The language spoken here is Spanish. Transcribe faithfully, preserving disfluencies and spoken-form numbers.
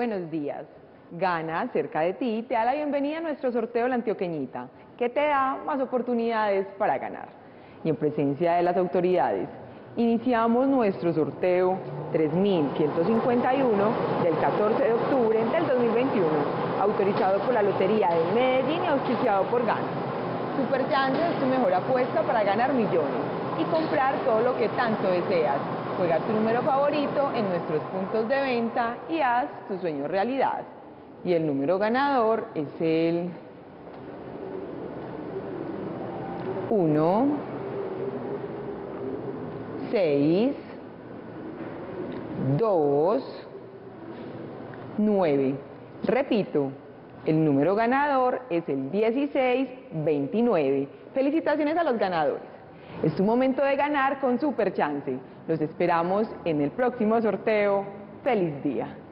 Buenos días. Gana cerca de ti te da la bienvenida a nuestro sorteo La Antioqueñita, que te da más oportunidades para ganar. Y en presencia de las autoridades, iniciamos nuestro sorteo tres mil ciento cincuenta y uno del catorce de octubre del dos mil veintiuno, autorizado por la Lotería de Medellín y auspiciado por Gana. Superchance es tu mejor apuesta para ganar millones y comprar todo lo que tanto deseas. Juega tu número favorito en nuestros puntos de venta y haz tu sueño realidad. Y el número ganador es el uno, seis, dos, nueve. Repito, el número ganador es el dieciséis veintinueve. Felicitaciones a los ganadores. Es tu momento de ganar con Superchance. Los esperamos en el próximo sorteo. ¡Feliz día!